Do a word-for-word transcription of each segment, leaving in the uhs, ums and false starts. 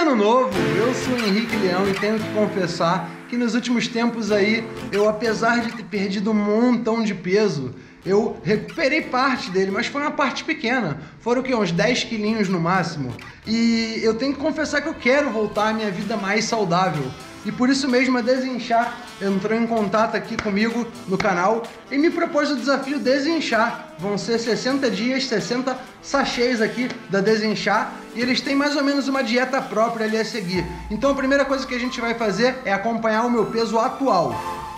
ano novo! Eu sou o Henrique Leão e tenho que confessar que nos últimos tempos aí, eu apesar de ter perdido um montão de peso, eu recuperei parte dele, mas foi uma parte pequena. Foram o quê? Uns dez quilinhos no máximo. E eu tenho que confessar que eu quero voltar à minha vida mais saudável. E por isso mesmo a Desinchar entrou em contato aqui comigo no canal e me propôs o desafio Desinchar. Vão ser sessenta dias, sessenta sachês aqui da Desinchar e eles têm mais ou menos uma dieta própria ali a seguir. Então a primeira coisa que a gente vai fazer é acompanhar o meu peso atual.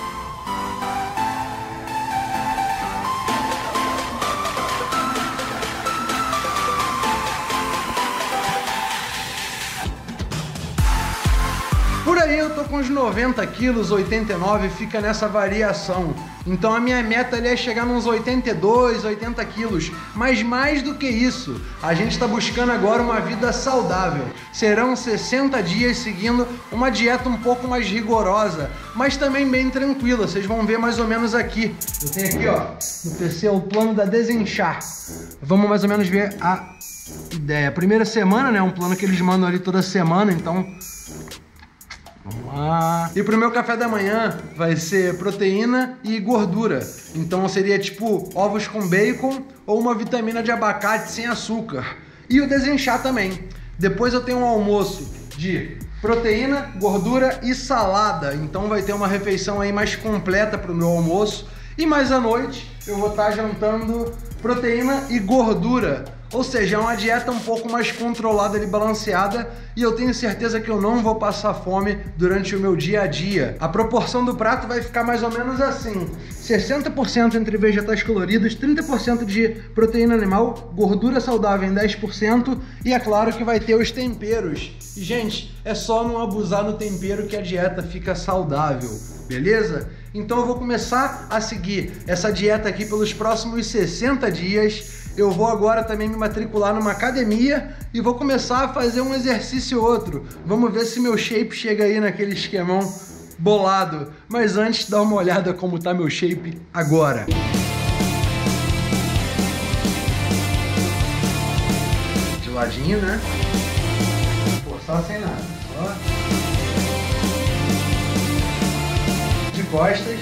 Por aí eu tô com uns noventa quilos, oitenta e nove, fica nessa variação. Então a minha meta ali é chegar nos oitenta e dois, oitenta quilos. Mas mais do que isso, a gente tá buscando agora uma vida saudável. Serão sessenta dias seguindo uma dieta um pouco mais rigorosa, mas também bem tranquila. Vocês vão ver mais ou menos aqui. Eu tenho aqui, ó, no P C o plano da Desinchar. Vamos mais ou menos ver a ideia. Primeira semana, né? Um plano que eles mandam ali toda semana, então... Vamos lá. E pro meu café da manhã vai ser proteína e gordura. Então seria tipo ovos com bacon ou uma vitamina de abacate sem açúcar. E o Desinchar também. Depois eu tenho um almoço de proteína, gordura e salada. Então vai ter uma refeição aí mais completa pro meu almoço. E mais à noite eu vou estar jantando proteína e gordura. Ou seja, é uma dieta um pouco mais controlada e balanceada e eu tenho certeza que eu não vou passar fome durante o meu dia a dia. A proporção do prato vai ficar mais ou menos assim: sessenta por cento entre vegetais coloridos, trinta por cento de proteína animal, gordura saudável em dez por cento e é claro que vai ter os temperos. E gente, é só não abusar no tempero que a dieta fica saudável, beleza? Então eu vou começar a seguir essa dieta aqui pelos próximos sessenta dias. Eu vou agora também me matricular numa academia e vou começar a fazer um exercício ou outro. Vamos ver se meu shape chega aí naquele esquemão bolado. Mas antes, dá uma olhada como tá meu shape agora. De ladinho, né? Forçar sem nada. Ó. De costas.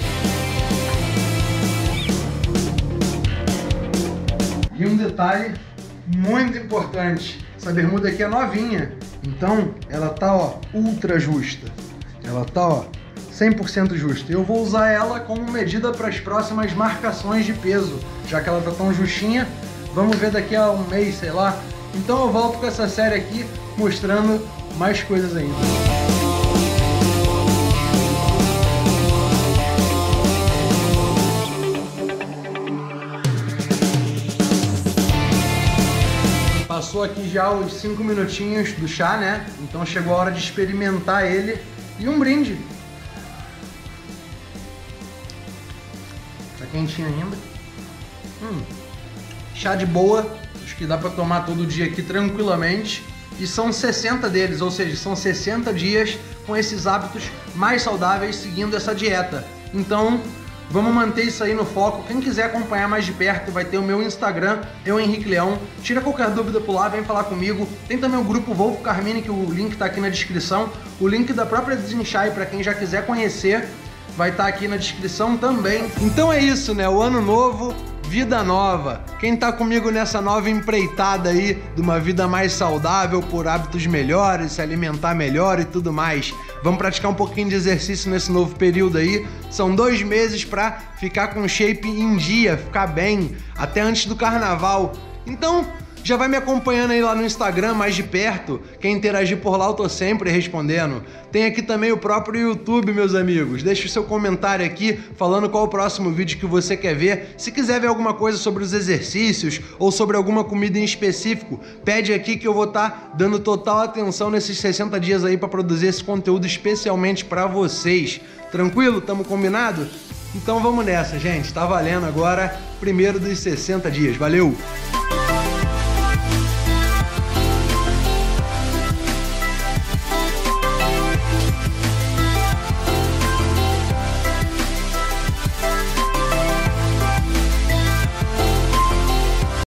E um detalhe muito importante, essa bermuda aqui é novinha, então ela tá, ó, ultra justa. Ela tá, ó, cem por cento justa. Eu vou usar ela como medida para as próximas marcações de peso, já que ela tá tão justinha. Vamos ver daqui a um mês, sei lá. Então eu volto com essa série aqui mostrando mais coisas ainda. Passou aqui já os cinco minutinhos do chá, né? Então chegou a hora de experimentar ele. E um brinde. Tá quentinho ainda. Hum. Chá de boa. Acho que dá pra tomar todo dia aqui tranquilamente. E são sessenta deles, ou seja, são sessenta dias com esses hábitos mais saudáveis seguindo essa dieta. Então... vamos manter isso aí no foco. Quem quiser acompanhar mais de perto, vai ter o meu Instagram, eu Henrique Leão. Tira qualquer dúvida por lá, vem falar comigo. Tem também o grupo Wolf Carmine, que o link tá aqui na descrição. O link da própria Desinchar, para quem já quiser conhecer, vai estar aqui na descrição também. Então é isso, né? O ano novo, vida nova. Quem tá comigo nessa nova empreitada aí de uma vida mais saudável, por hábitos melhores, se alimentar melhor e tudo mais. Vamos praticar um pouquinho de exercício nesse novo período aí. São dois meses pra ficar com o shape em dia, ficar bem, até antes do carnaval. Então, já vai me acompanhando aí lá no Instagram mais de perto. Quem interagir por lá eu tô sempre respondendo. Tem aqui também o próprio YouTube, meus amigos. Deixa o seu comentário aqui falando qual o próximo vídeo que você quer ver. Se quiser ver alguma coisa sobre os exercícios ou sobre alguma comida em específico, pede aqui que eu vou estar dando total atenção nesses sessenta dias aí para produzir esse conteúdo especialmente para vocês. Tranquilo? Tamo combinado? Então vamos nessa, gente. Tá valendo agora, primeiro dos sessenta dias. Valeu!